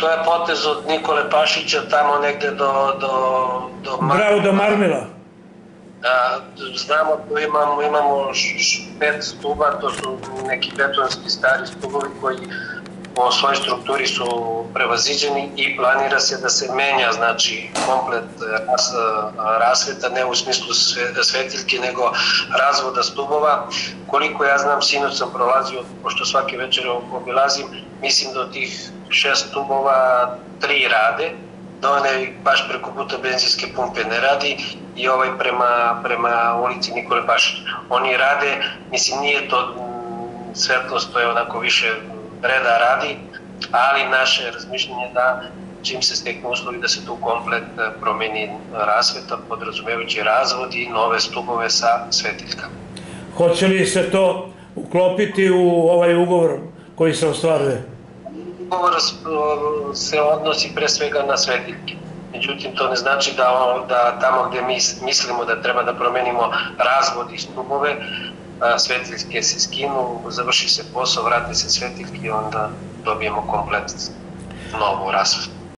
To je potez od Nikole Pašića tamo negde do Marmila. Znamo da imamo 5 stuba, to su neki betonski stari stubovi koji po svojoj strukturi su prevaziđeni i planira se da se menja, znači, komplet rasveta, ne u smislu svetiljke, nego razvoda stubova. Koliko ja znam, sinoć sam prolazio, pošto svake večer obilazim, mislim da od tih 6 stubova 3 rade, da one baš preko puta benzinske pumpe ne radi i prema ulici Nikole Pašića. Oni rade, mislim, nije to svetlost, to je onako više reda radi, ali naše razmišljanje da čim se steknu uslovi da se tu komplet promeni rasveta, podrazumevajući razvod i nove stubove sa svetiljkama. Hoće li se to uklopiti u ovaj ugovor koji se ostvaruje? Ugovor se odnosi pre svega na svetiljke. Međutim, to ne znači da tamo gde mi mislimo da treba da promenimo razvod i stubove, svetiljke se skinu, završi se posao, vrate se svetiljke i onda dobijemo komplet novu rasvetu.